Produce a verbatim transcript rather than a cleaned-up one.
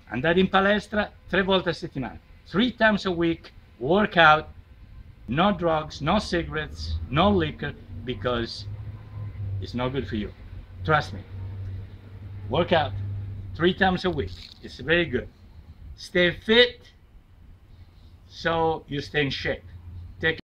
andare in palestra tre volte a settimana, three times a week, work out, no drugs, no cigarettes, no liquor, because it's not good for you. Trust me. Work out three times a week. It's very good. Stay fit so you stay in shape. Take